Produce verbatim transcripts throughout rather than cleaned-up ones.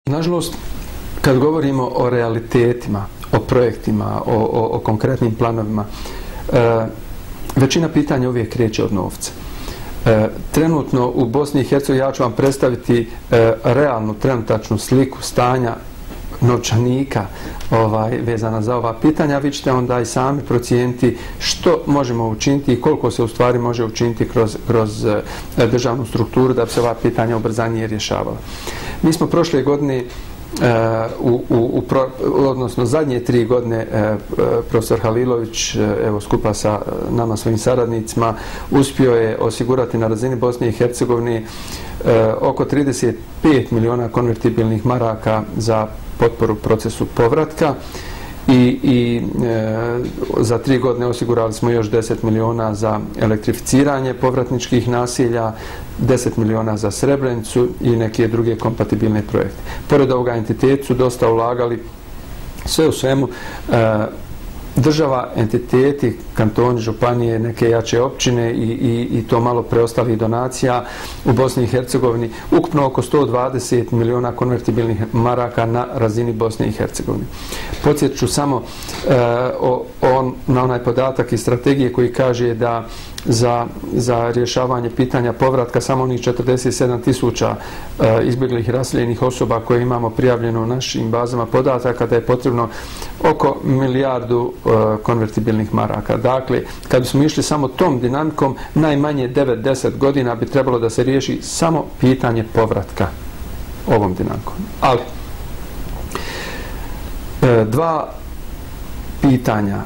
Nažalost, kad govorimo o realitetima, o projektima, o, o, o konkretnim planovima, e, većina pitanja uvijek kreće od novca. E, trenutno u Bosni i Hercegovini ja ću vam predstaviti e, realnu, trenutačnu sliku stanja novčanika ovaj, vezana za ova pitanja. Vi ćete onda i sami procijeniti što možemo učiniti i koliko se u stvari može učiniti kroz, kroz e, državnu strukturu da bi se ova pitanja ubrzanije rješavala. Mi smo prošle godine Uh, u, u, u pro, odnosno zadnje tri godine uh, profesor Halilović uh, evo skupa sa nama svojim saradnicima uspio je osigurati na razini Bosne i Hercegovine uh, oko trideset pet miliona konvertibilnih maraka za potporu procesu povratka i, i e, za tri godine osigurali smo još deset miliona za elektrificiranje povratničkih nasilja, deset miliona za Srebrenicu i neke druge kompatibilne projekte. Pored ovoga entiteti su dosta ulagali sve u svemu. E, država, entiteti, kantoni, županije, neke jače općine i, i, i to malo preostalih donacija u Bosni i Hercegovini, ukupno oko sto dvadeset miliona konvertibilnih maraka na razini Bosne i Hercegovine. Podsjetit ću samo e, o, on, na onaj podatak iz strategije koji kaže da za, za rješavanje pitanja povratka samo onih četrdeset sedam tisuća e, izbjeglih i raseljenih osoba koje imamo prijavljeno u našim bazama podataka, da je potrebno oko milijardu e, konvertibilnih maraka. Dakle, kad bismo išli samo tom dinamikom, najmanje devet do deset godina bi trebalo da se riješi samo pitanje povratka ovom dinamikom. Ali, e, dva pitanja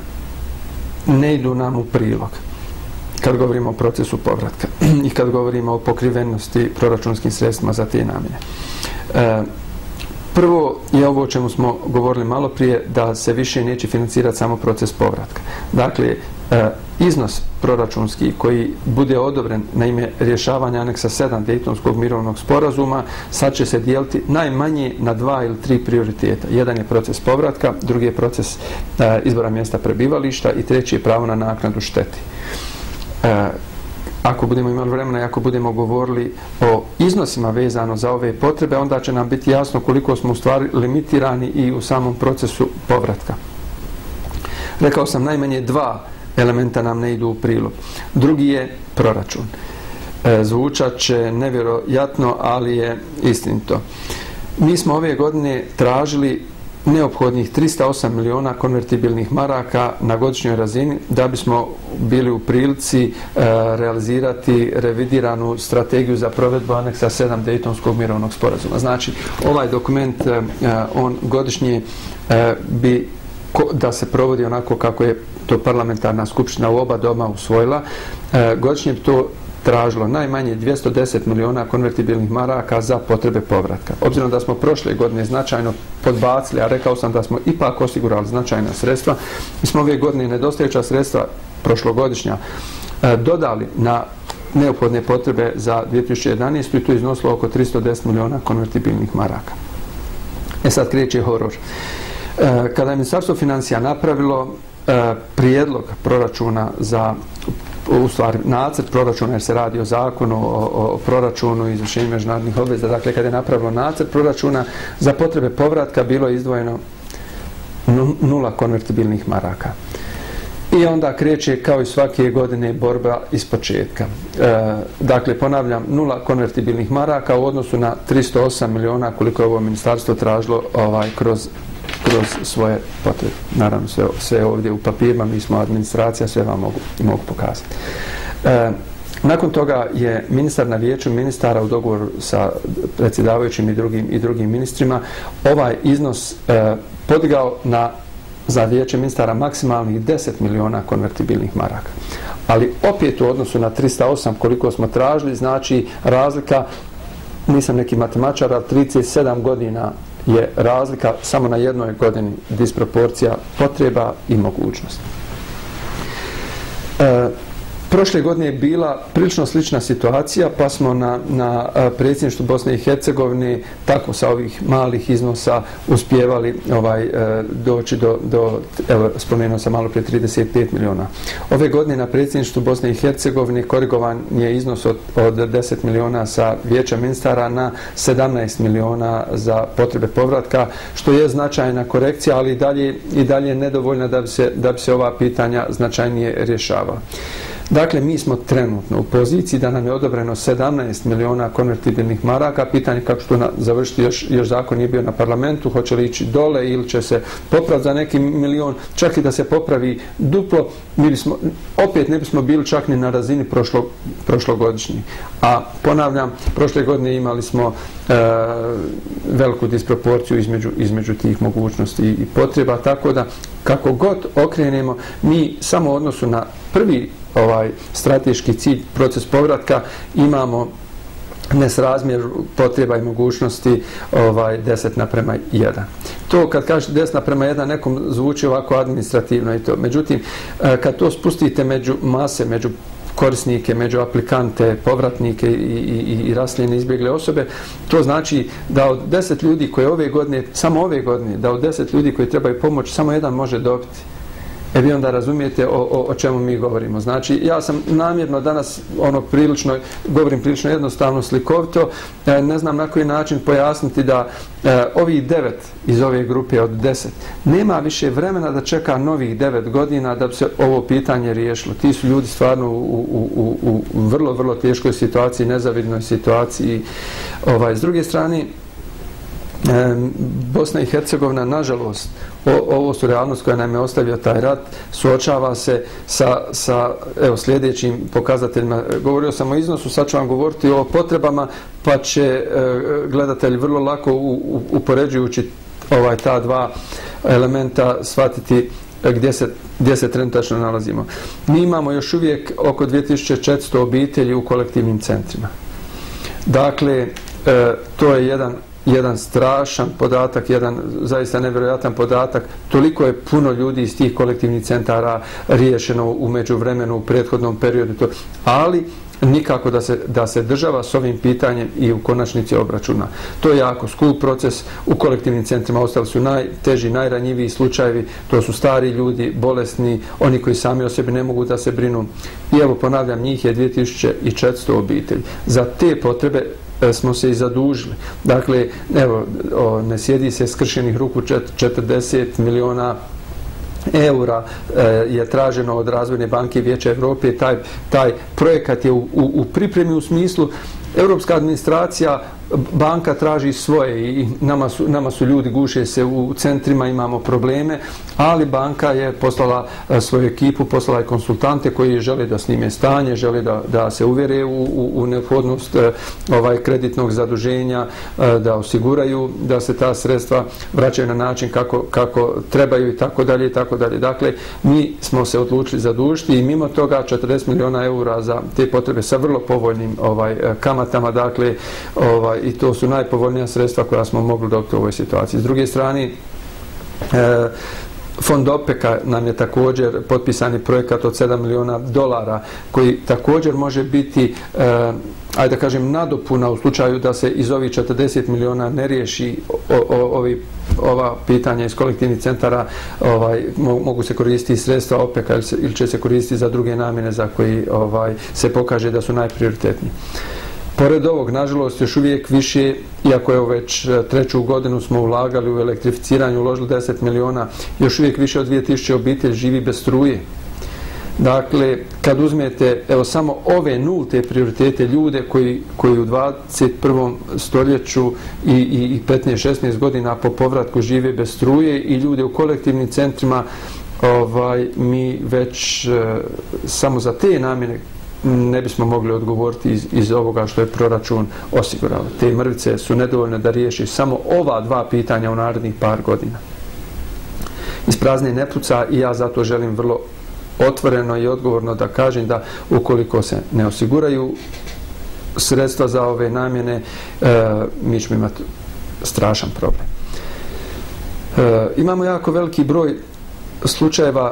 ne idu nam u prilog kad govorimo o procesu povratka i kad govorimo o pokrivenosti proračunskim sredstvima za te namjene. E, prvo je ovo o čemu smo govorili malo prije, da se više neće financirati samo proces povratka. Dakle, e, iznos proračunski koji bude odobren na ime rješavanja aneksa sedam Dejtonskog mirovnog sporazuma sad će se dijeliti najmanje na dva ili tri prioriteta. Jedan je proces povratka, drugi je proces e, izbora mjesta prebivališta i treći je pravo na naknadu šteti. E, ako budemo imali vremena i ako budemo govorili o iznosima vezano za ove potrebe, onda će nam biti jasno koliko smo u stvari limitirani i u samom procesu povratka. Rekao sam, najmanje dva elementa nam ne idu u prilog. Drugi je proračun. E, zvučat će nevjerojatno, ali je istinito. Mi smo ove godine tražili neophodnih trista osam miliona konvertibilnih maraka na godišnjoj razini da bismo bili u prilici e, realizirati revidiranu strategiju za provedbu aneksa sedam Dejtonskog mirovnog sporazuma. Znači, ovaj dokument, e, on godišnje e, bi ko, da se provodi onako kako je to parlamentarna skupština u oba doma usvojila, e, godišnje bi to tražilo najmanje dvjesto deset miliona konvertibilnih maraka za potrebe povratka. Obzirom da smo prošle godine značajno podbacili, a rekao sam da smo ipak osigurali značajna sredstva, mi smo ove godine nedostajuća sredstva prošlogodišnja dodali na neophodne potrebe za dvije tisuće jedanaestu i to iznosilo oko tristo deset miliona konvertibilnih maraka. E sad kreće horor. Kada je Ministarstvo financija napravilo prijedlog proračuna za u stvari nacrt proračuna, jer se radi o zakonu o, o proračunu i izvršenju međunarodnih obveza, dakle kada je napravilo nacrt proračuna za potrebe povratka bilo je izdvojeno nula konvertibilnih maraka. I onda kreće kao i svake godine borba iz početka. E, dakle, ponavljam, nula konvertibilnih maraka u odnosu na tristo osam miliona koliko je ovo ministarstvo tražilo ovaj, kroz kroz svoje potrebe. Naravno, sve, sve ovdje u papirima, mi smo administracija, sve vam mogu, mogu pokazati. E, nakon toga je ministar na vijeću ministara u dogovoru sa predsjedavajućim i drugim, i drugim ministrima ovaj iznos e, podigao na za vijeće ministara maksimalnih deset miliona konvertibilnih maraka. Ali opet u odnosu na tristo osam koliko smo tražili, znači razlika, nisam neki matematičar, ali trideset sedam godina je razlika samo na jednoj godini, disproporcija potreba i mogućnosti. E, Prošle godine je bila prilično slična situacija, pa smo na, na predsjedništvu Bosne i Hercegovine tako sa ovih malih iznosa uspjevali ovaj, doći do, do evo, spomenuo sam malo prije trideset pet miliona. Ove godine na predsjedništvu Bosne i Hercegovine korigovan je iznos od, od deset miliona sa vijeća ministara na sedamnaest miliona za potrebe povratka, što je značajna korekcija, ali i dalje, i dalje nedovoljna da bi se, da bi se ova pitanja značajnije rješavala. Dakle, mi smo trenutno u poziciji da nam je odobreno sedamnaest miliona konvertibilnih maraka. Pitanje kako će to završiti, još, još zakon nije bio na parlamentu, hoće li ići dole ili će se popraviti za neki milion, čak i da se popravi duplo, mi bismo, opet ne bismo bili čak ni na razini prošlo, prošlogodišnji. A ponavljam, prošle godine imali smo e, veliku disproporciju između, između tih mogućnosti i potreba, tako da kako god okrenemo, mi samo u odnosu na prvi ovaj strateški cilj, proces povratka, imamo nesrazmjer potreba i mogućnosti ovaj, deset naprema jedan. To kad kažete deset naprema jedan nekom zvuči ovako administrativno i to. Međutim, kad to spustite među mase, među korisnike, među aplikante, povratnike i, i, i raseljene izbjegle osobe, to znači da od deset ljudi koje ove godine, samo ove godine, da od deset ljudi koji trebaju pomoć, samo jedan može dobiti. E vi onda razumijete o, o, o čemu mi govorimo. Znači, ja sam namjerno danas ono prilično, govorim prilično jednostavno, slikovito, e, ne znam na koji način pojasniti da e, ovih devet iz ove grupe od deset nema više vremena da čeka novih devet godina da bi se ovo pitanje riješilo. Ti su ljudi stvarno u, u, u, u vrlo, vrlo teškoj situaciji, nezavidnoj situaciji. Ovaj, s druge strane, Bosna i Hercegovina, nažalost, o, ovo su realnost koja nam je ostavio taj rat, suočava se sa, sa evo, sljedećim pokazateljima. Govorio sam o iznosu, sad ću vam govoriti o potrebama, pa će e, gledatelj vrlo lako u, u, upoređujući ovaj, ta dva elementa shvatiti gdje se, gdje se trenutačno nalazimo. Mi imamo još uvijek oko dvije tisuće četiristo obitelji u kolektivnim centrima. Dakle, e, to je jedan jedan strašan podatak, jedan zaista nevjerojatan podatak. Toliko je puno ljudi iz tih kolektivnih centara riješeno u međuvremenu, u prethodnom periodu. To. Ali nikako da se, da se država s ovim pitanjem i u konačnici obračuna. To je jako skup proces. U kolektivnim centrima ostali su najteži, najranjiviji slučajevi. To su stari ljudi, bolesni, oni koji sami o sebi ne mogu da se brinu. I evo, ponavljam, njih je dvije tisuće četiristo obitelji. Za te potrebe smo se i zadužili. Dakle, evo, o, ne sjedi se skršenih ruku, četrdeset miliona eura e, je traženo od Razvojne banke Vijeća Evrope. Taj, taj projekat je u, u, u pripremi u smislu Europska administracija, banka traži svoje i nama su, nama su ljudi, guše se u centrima, imamo probleme, ali banka je poslala svoju ekipu, poslala je konsultante koji žele da snime stanje, žele da, da se uvjere u, u, u neophodnost ovaj, kreditnog zaduženja, da osiguraju da se ta sredstva vraćaju na način kako, kako trebaju i tako dalje i tako dalje. Dakle, mi smo se odlučili zadužiti i mimo toga četrdeset miliona eura za te potrebe sa vrlo povoljnim ovaj, kamatama, dakle, ovaj, i to su najpovoljnija sredstva koja smo mogli dobiti u ovoj situaciji. S druge strane, e, Fond OPEC-a nam je također potpisani projekat od sedam miliona dolara koji također može biti, e, ajde da kažem, nadopuna u slučaju da se iz ovih četrdeset miliona ne riješi o, o, ovi, ova pitanja iz kolektivnih centara, ovaj, mogu se koristiti sredstva OPEC-a ili, ili će se koristiti za druge namjene za koji ovaj, se pokaže da su najprioritetniji. Pored ovog, nažalost, još uvijek više, iako je već treću godinu smo ulagali u elektrificiranje, uložili deset miliona, još uvijek više od dvije tisuće obitelji živi bez struje. Dakle, kad uzmete, evo, samo ove nulte prioritete, ljude koji, koji u dvadeset prvom stoljeću i, i, i petnaest šesnaest godina po povratku žive bez struje i ljude u kolektivnim centrima, ovaj, mi već e, samo za te namjene ne bismo mogli odgovoriti iz, iz ovoga što je proračun osigurao. Te mrvice su nedovoljne da riješi samo ova dva pitanja u narednih par godina. Iz prazne ne puca i ja zato želim vrlo otvoreno i odgovorno da kažem da ukoliko se ne osiguraju sredstva za ove namjene, e, mi ćemo imati strašan problem. E, imamo jako veliki broj slučajeva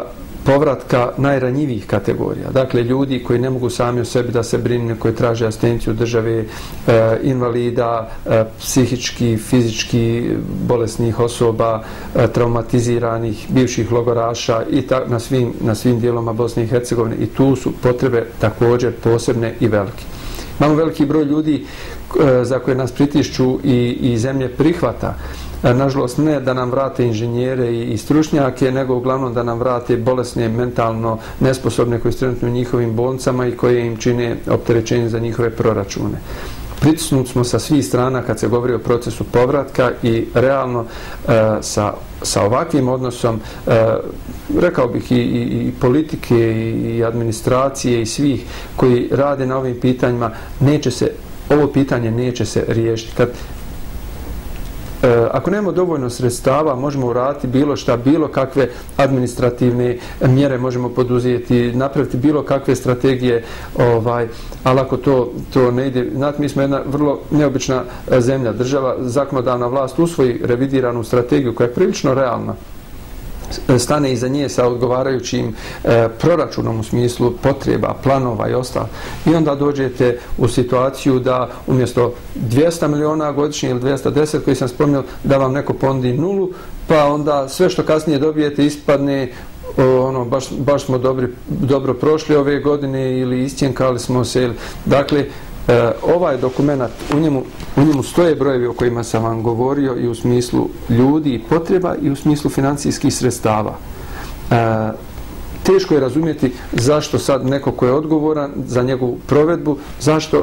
povratka najranjivijih kategorija. Dakle, ljudi koji ne mogu sami o sebi da se brinu, koji traže asistenciju države, e, invalida, e, psihički, fizički bolesnih osoba, e, traumatiziranih, bivših logoraša i ta, na svim, na svim dijeloma Bosne i Hercegovine. I tu su potrebe također posebne i velike. Imamo veliki broj ljudi e, za koje nas pritišću i, i zemlje prihvata. Nažalost, ne da nam vrate inženjere i, i stručnjake, nego uglavnom da nam vrate bolesne, mentalno nesposobne koji su trenutno u njihovim bolnicama i koje im čine opterećenje za njihove proračune. Pritisnuti smo sa svih strana kad se govori o procesu povratka i realno e, sa, sa ovakvim odnosom, e, rekao bih i, i, i politike i administracije i svih koji rade na ovim pitanjima, neće se, ovo pitanje neće se riješiti. Kad E, ako nemamo dovoljno sredstava, možemo uraditi bilo šta, bilo kakve administrativne mjere možemo poduzeti, napraviti bilo kakve strategije, ovaj, ali ako to, to ne ide, znate, mi smo jedna vrlo neobična zemlja, država, zakonodavna vlast usvoji revidiranu strategiju koja je prilično realna, stane iza nje sa odgovarajućim e, proračunom u smislu potreba, planova i ostalo. I onda dođete u situaciju da umjesto dvjesto miliona godišnje ili dvjesto deset koji sam spomenuo, da vam neko ponudi nulu, pa onda sve što kasnije dobijete ispadne o, ono, baš, baš smo dobri, dobro prošli ove godine ili iscjenkali smo se. Dakle, E, ovaj dokument, u njemu, u njemu stoje brojevi o kojima sam vam govorio i u smislu ljudi i potreba i u smislu financijskih sredstava. E, teško je razumjeti zašto sad neko ko je odgovoran za njegovu provedbu, zašto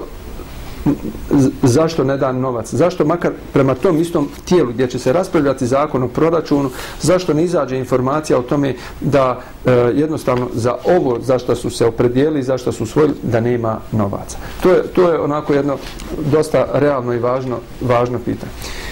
zašto ne da novac, zašto makar prema tom istom tijelu gdje će se raspravljati zakon o proračunu, zašto ne izađe informacija o tome da e, jednostavno za ovo za što su se opredijelili, za što su usvojili, da nema novaca. To je, to je onako jedno dosta realno i važno, važno pitanje.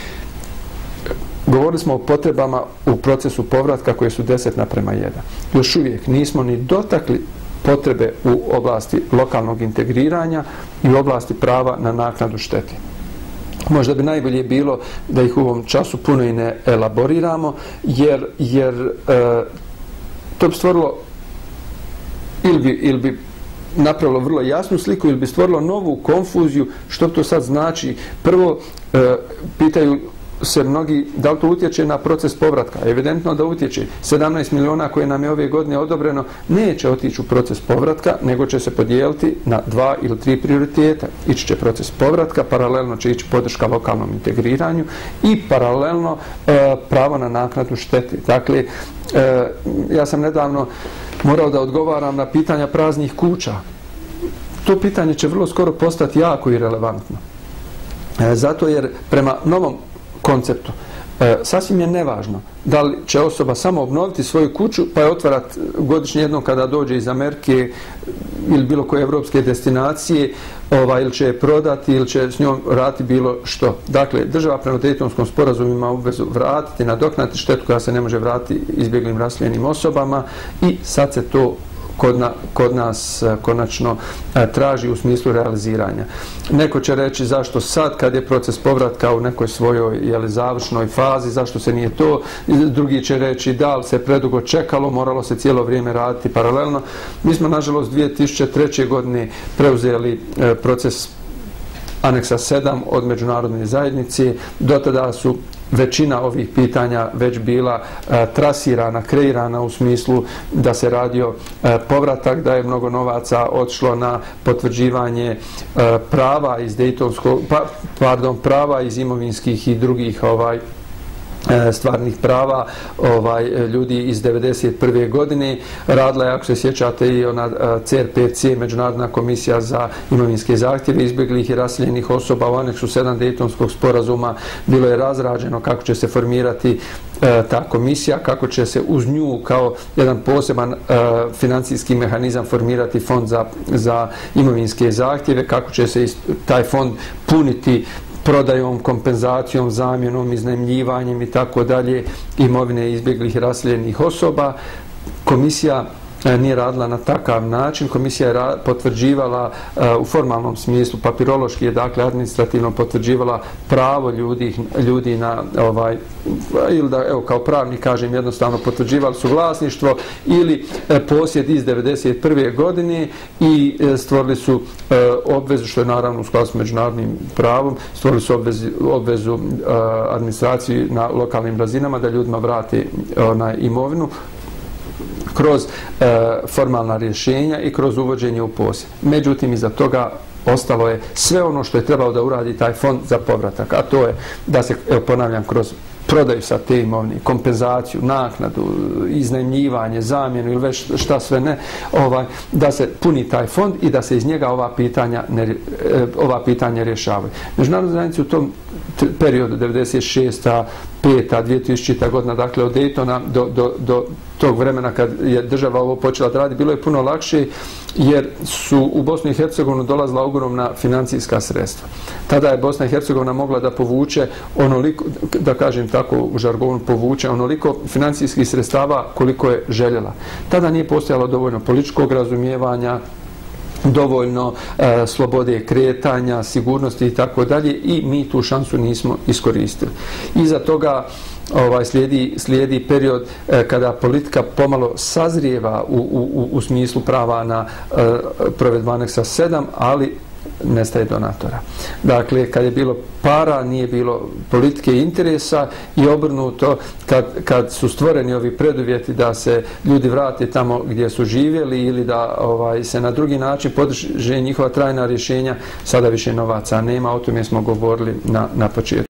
Govorili smo o potrebama u procesu povratka koje su deset naprema jedan. Još uvijek nismo ni dotakli potrebe u oblasti lokalnog integriranja i u oblasti prava na naknadu štete. Možda bi najbolje bilo da ih u ovom času puno i ne elaboriramo, jer, jer e, to bi stvorilo ili bi, ili bi napravilo vrlo jasnu sliku ili bi stvorilo novu konfuziju što to sad znači. Prvo, e, pitaju se mnogi da li to utječe na proces povratka. Evidentno da utječe. sedamnaest miliona koje nam je ove godine odobreno neće otići u proces povratka, nego će se podijeliti na dva ili tri prioriteta. Ići će proces povratka, paralelno će ići podrška lokalnom integriranju i paralelno e, pravo na naknadu štete. Dakle, e, ja sam nedavno morao da odgovaram na pitanja praznih kuća. To pitanje će vrlo skoro postati jako irelevantno. E, zato jer prema novom konceptu. E, sasvim je nevažno da li će osoba samo obnoviti svoju kuću pa je otvarati godišnje jednom kada dođe iz Amerike ili bilo koje evropske destinacije, ovaj, ili će je prodati ili će s njom raditi bilo što. Dakle, država prema Dejtonskom sporazumu ima obvezu vratiti, nadoknaditi štetu koja se ne može vratiti izbjeglim raseljenim osobama i sad se to Kod, na, kod nas konačno e, traži u smislu realiziranja. Neko će reći zašto sad kad je proces povratka u nekoj svojoj jeli, završnoj fazi, zašto se nije to. Drugi će reći da li se predugo čekalo, moralo se cijelo vrijeme raditi paralelno. Mi smo nažalost dvije tisuće treće. godine preuzeli e, proces aneksa sedam od međunarodne zajednice. Do tada su većina ovih pitanja već bila e, trasirana, kreirana u smislu da se radio e, povratak, da je mnogo novaca otišlo na potvrđivanje e, prava iz Dejtonskog, pa, pardon, prava iz imovinskih i drugih ovaj stvarnih prava ovaj ljudi iz devedeset prve. godine. Radila je, ako se sjećate, i ona C R P C, Međunarodna komisija za imovinske zahtjeve izbjeglih i raseljenih osoba. U aneksu sedam Dejtonskog sporazuma bilo je razrađeno kako će se formirati e, ta komisija, kako će se uz nju kao jedan poseban e, financijski mehanizam formirati fond za, za imovinske zahtjeve, kako će se taj fond puniti prodajom, kompenzacijom, zamjenom, iznajmljivanjem i tako dalje imovine izbjeglih i raseljenih osoba. Komisija nije radila na takav način. Komisija je potvrđivala u formalnom smislu, papirološki je, dakle, administrativno potvrđivala pravo ljudi, ljudi na ovaj, ili da, evo, kao pravnik kažem, jednostavno potvrđivali su vlasništvo ili posjed iz devedeset prve godine i stvorili su obvezu, što je naravno u skladu s međunarodnim pravom, stvorili su obvezu, obvezu administraciji na lokalnim razinama da ljudima vrate na imovinu kroz e, formalna rješenja i kroz uvođenje u posjed. Međutim, iza toga ostalo je sve ono što je trebalo da uradi taj fond za povratak, a to je da se, evo, ponavljam, kroz prodaju sa te imovine, kompenzaciju, naknadu, iznajmljivanje, zamjenu ili već šta sve ne, ovaj, da se puni taj fond i da se iz njega ova pitanja, ne, ova pitanja rješavaju. Međunarodna zajednica u tom periodu devedeset šesta, peta, dvije tisućita godina, dakle od Daytona do, do, do tog vremena kad je država ovo počela da radi, bilo je puno lakše jer su u Bosnu i Hercegovinu dolazila ogromna financijska sredstva. Tada je Bosna i Hercegovina mogla da povuče onoliko, da kažem tako u žargonu, povuče onoliko financijskih sredstava koliko je željela. Tada nije postojalo dovoljno političkog razumijevanja, dovoljno e, slobode kretanja, sigurnosti i tako dalje i mi tu šansu nismo iskoristili. Iza toga ovaj, slijedi, slijedi period e, kada politika pomalo sazrijeva u, u, u smislu prava na e, provedbu aneksa sedam, ali nestaje donatora. Dakle, kad je bilo para, nije bilo politike i interesa i obrnuto, kad, kad su stvoreni ovi preduvjeti da se ljudi vrate tamo gdje su živjeli ili da ovaj, se na drugi način podrže njihova trajna rješenja, sada više novaca nema, o tome smo govorili na, na početku.